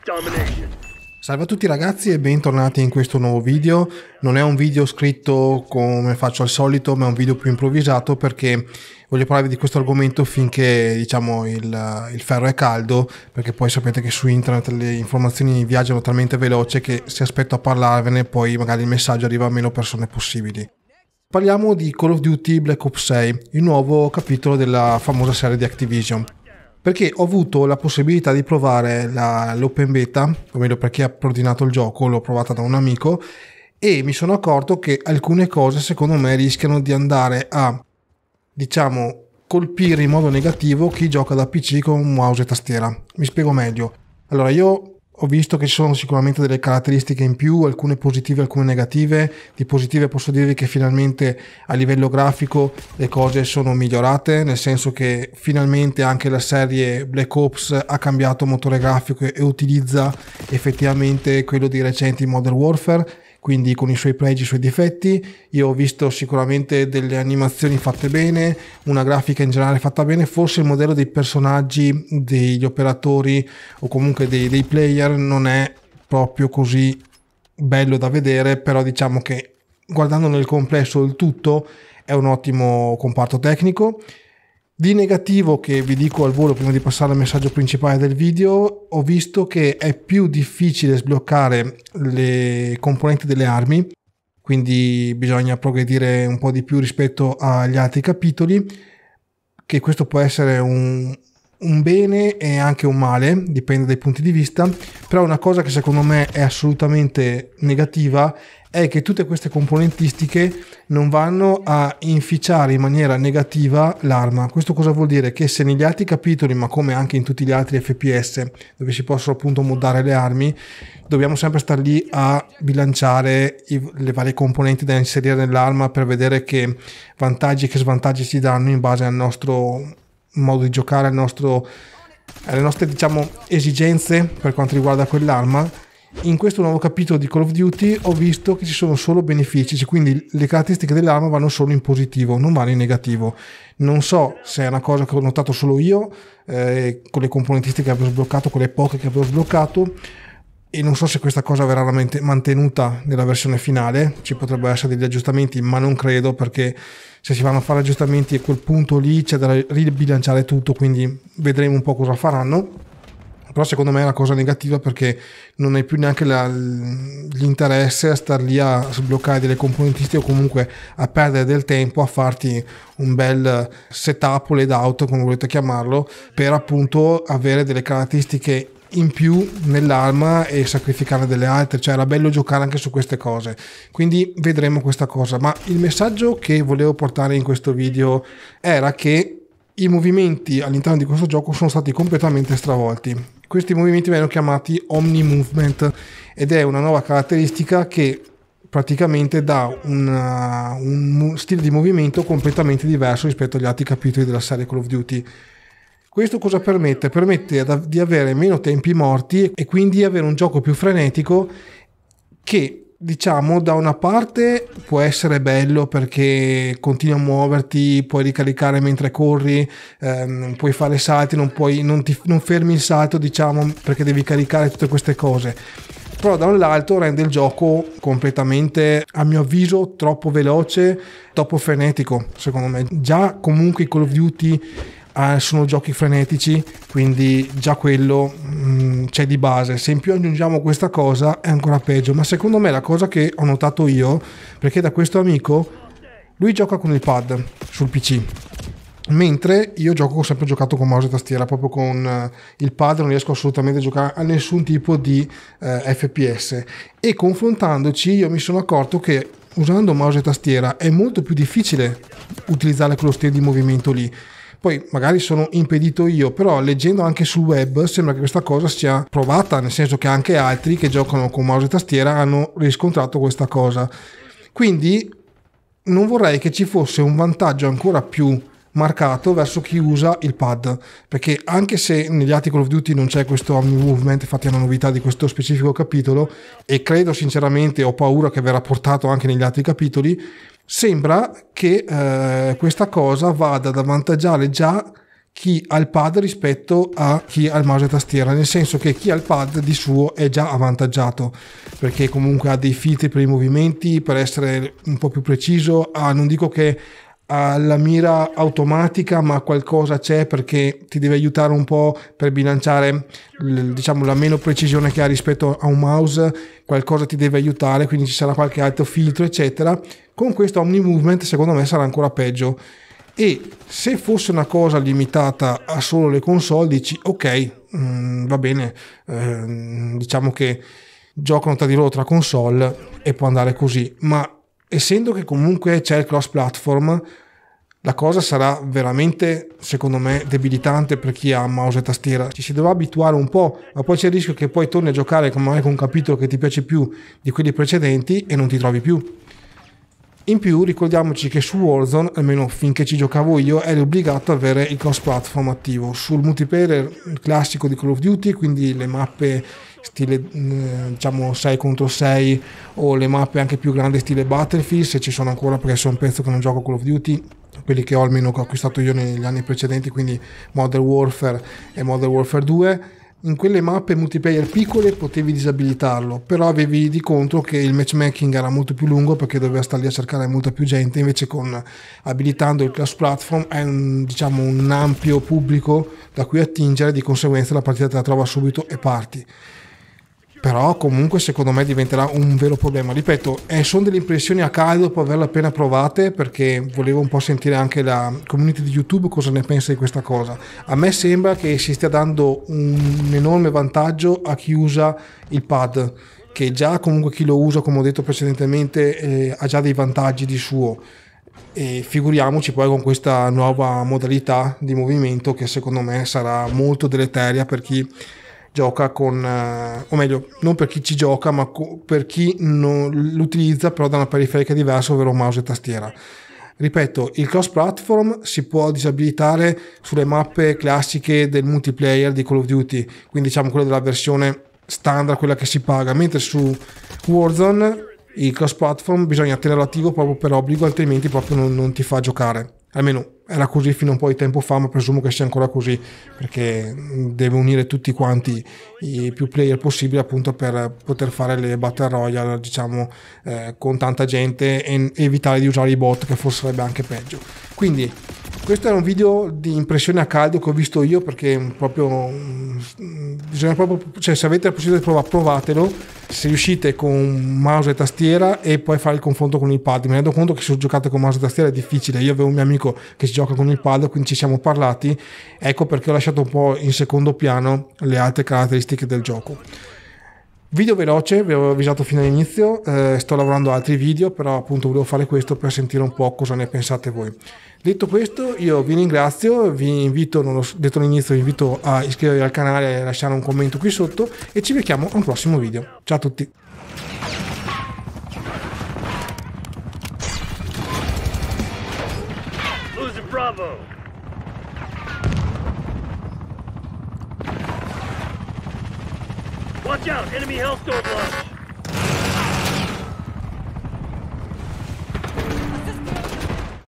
Salve a tutti ragazzi e bentornati in questo nuovo video. Non è un video scritto come faccio al solito, ma è un video più improvvisato perché voglio parlarvi di questo argomento finché diciamo il ferro è caldo, perché poi sapete che su internet le informazioni viaggiano talmente veloce che se aspetto a parlarvene poi magari il messaggio arriva a meno persone possibili. Parliamo di Call of Duty Black Ops 6, il nuovo capitolo della famosa serie di Activision. Perché ho avuto la possibilità di provare l'open beta, o meglio perché ha preordinato il gioco, l'ho provata da un amico e mi sono accorto che alcune cose secondo me rischiano di andare a, diciamo, colpire in modo negativo chi gioca da PC con mouse e tastiera. Mi spiego meglio. Allora, io ho visto che ci sono sicuramente delle caratteristiche in più, alcune positive, alcune negative. Di positive posso dirvi che finalmente a livello grafico le cose sono migliorate, nel senso che finalmente anche la serie Black Ops ha cambiato motore grafico e utilizza effettivamente quello di recente in Modern Warfare, quindi con i suoi pregi e i suoi difetti. Io ho visto sicuramente delle animazioni fatte bene, una grafica in generale fatta bene, forse il modello dei personaggi, degli operatori o comunque dei player non è proprio così bello da vedere, però diciamo che guardando nel complesso il tutto è un ottimo comparto tecnico. Di negativo, che vi dico al volo prima di passare al messaggio principale del video, ho visto che è più difficile sbloccare le componenti delle armi, quindi bisogna progredire un po' di più rispetto agli altri capitoli, che questo può essere un bene e anche un male, dipende dai punti di vista, però una cosa che secondo me è assolutamente negativa è che tutte queste componentistiche non vanno a inficiare in maniera negativa l'arma. Questo cosa vuol dire? Che se negli altri capitoli, ma come anche in tutti gli altri FPS dove si possono appunto moddare le armi, dobbiamo sempre star lì a bilanciare le varie componenti da inserire nell'arma per vedere che vantaggi e che svantaggi si danno in base al nostro modo di giocare, alle nostre diciamo esigenze per quanto riguarda quell'arma. In questo nuovo capitolo di Call of Duty ho visto che ci sono solo benefici, quindi le caratteristiche dell'arma vanno solo in positivo, non vanno in negativo. Non so se è una cosa che ho notato solo io, con le componentistiche che avevo sbloccato, con le poche che avevo sbloccato, e non so se questa cosa verrà mantenuta nella versione finale. Ci potrebbero essere degli aggiustamenti, ma non credo, perché se si vanno a fare aggiustamenti a quel punto lì c'è da ribilanciare tutto, quindi vedremo un po' cosa faranno. Però secondo me è una cosa negativa, perché non hai più neanche l'interesse a star lì a sbloccare delle componentistiche o comunque a perdere del tempo a farti un bel setup o layout, come volete chiamarlo, per appunto avere delle caratteristiche in più nell'arma e sacrificare delle altre. Cioè era bello giocare anche su queste cose, quindi vedremo questa cosa. Ma il messaggio che volevo portare in questo video era che i movimenti all'interno di questo gioco sono stati completamente stravolti. Questi movimenti vengono chiamati Omni Movement ed è una nuova caratteristica che praticamente dà un stile di movimento completamente diverso rispetto agli altri capitoli della serie Call of Duty. Questo cosa permette? Permette di avere meno tempi morti e quindi avere un gioco più frenetico, che diciamo da una parte può essere bello perché continui a muoverti, puoi ricaricare mentre corri, puoi fare salti, non fermi il salto, diciamo, perché devi caricare tutte queste cose. Però dall'altro rende il gioco completamente, a mio avviso, troppo veloce, troppo frenetico. Secondo me già comunque i Call of Duty sono giochi frenetici, quindi già quello c'è di base. Se in più aggiungiamo questa cosa è ancora peggio. Ma secondo me la cosa che ho notato io, perché da questo amico, lui gioca con il pad sul PC, mentre io ho sempre giocato con mouse e tastiera, proprio con il pad non riesco assolutamente a giocare a nessun tipo di FPS, e confrontandoci io mi sono accorto che usando mouse e tastiera è molto più difficile utilizzare quello stile di movimento lì. Poi magari sono impedito io, però leggendo anche sul web sembra che questa cosa sia provata, nel senso che anche altri che giocano con mouse e tastiera hanno riscontrato questa cosa. Quindi non vorrei che ci fosse un vantaggio ancora più marcato verso chi usa il pad, perché anche se negli altri Call of Duty non c'è questo Omni Movement, infatti è una novità di questo specifico capitolo e credo sinceramente, ho paura che verrà portato anche negli altri capitoli, sembra che questa cosa vada ad avvantaggiare già chi ha il pad rispetto a chi ha il mouse e tastiera, nel senso che chi ha il pad di suo è già avvantaggiato perché comunque ha dei filtri per i movimenti, per essere un po' più preciso, non dico che ha la mira automatica, ma qualcosa c'è perché ti deve aiutare un po' per bilanciare diciamo la meno precisione che ha rispetto a un mouse, qualcosa ti deve aiutare, quindi ci sarà qualche altro filtro eccetera. Con questo Omni Movement secondo me sarà ancora peggio, e se fosse una cosa limitata a solo le console dici ok, va bene, diciamo che giocano tra di loro tra console e può andare così, ma essendo che comunque c'è il cross platform, la cosa sarà veramente, secondo me, debilitante per chi ha mouse e tastiera. Ci si dovrà abituare un po', ma poi c'è il rischio che poi torni a giocare con un capitolo che ti piace più di quelli precedenti e non ti trovi più. In più ricordiamoci che su Warzone, almeno finché ci giocavo io, eri obbligato ad avere il cross platform attivo. Sul multiplayer classico di Call of Duty, quindi le mappe stile diciamo 6 contro 6 o le mappe anche più grandi stile Battlefield, se ci sono ancora, perché sono un pezzo che non gioco Call of Duty, quelli che ho almeno che ho acquistato io negli anni precedenti, quindi Modern Warfare e Modern Warfare 2. In quelle mappe multiplayer piccole potevi disabilitarlo, però avevi di contro che il matchmaking era molto più lungo perché doveva stare lì a cercare molta più gente. Invece con abilitando il cross platform hai diciamo un ampio pubblico da cui attingere, di conseguenza la partita te la trova subito e parti. Però comunque secondo me diventerà un vero problema. Ripeto, sono delle impressioni a caldo dopo averle appena provate, perché volevo un po' sentire anche la community di YouTube cosa ne pensa di questa cosa. A me sembra che si stia dando un enorme vantaggio a chi usa il pad, che già comunque chi lo usa, come ho detto precedentemente, ha già dei vantaggi di suo, e figuriamoci poi con questa nuova modalità di movimento che secondo me sarà molto deleteria per chi gioca con, o meglio, non per chi ci gioca, ma per chi non l'utilizza però da una periferica diversa, ovvero mouse e tastiera. Ripeto, il cross platform si può disabilitare sulle mappe classiche del multiplayer di Call of Duty, quindi diciamo quella della versione standard, quella che si paga, mentre su Warzone il cross platform bisogna tenerlo attivo proprio per obbligo, altrimenti proprio non ti fa giocare. Almeno era così fino a un po' di tempo fa, ma presumo che sia ancora così, perché deve unire tutti quanti i più player possibili appunto per poter fare le battle royale, diciamo, con tanta gente, e evitare di usare i bot, che forse sarebbe anche peggio. Quindi questo era un video di impressione a caldo che ho visto io, perché proprio bisogna proprio, cioè se avete la possibilità di provare, provatelo, se riuscite con mouse e tastiera, e poi fare il confronto con il pad. Mi rendo conto che se giocate con mouse e tastiera è difficile. Io avevo un mio amico che si gioca con il pad, quindi ci siamo parlati, ecco perché ho lasciato un po' in secondo piano le altre caratteristiche del gioco. Video veloce, vi avevo avvisato fino all'inizio, sto lavorando a altri video, però appunto volevo fare questo per sentire un po' cosa ne pensate voi. Detto questo, io vi ringrazio, vi invito, non l'ho detto all'inizio, vi invito a iscrivervi al canale e lasciare un commento qui sotto, e ci becchiamo a un prossimo video. Ciao a tutti! Bravo! Watch out! Enemy Hellstorm launch!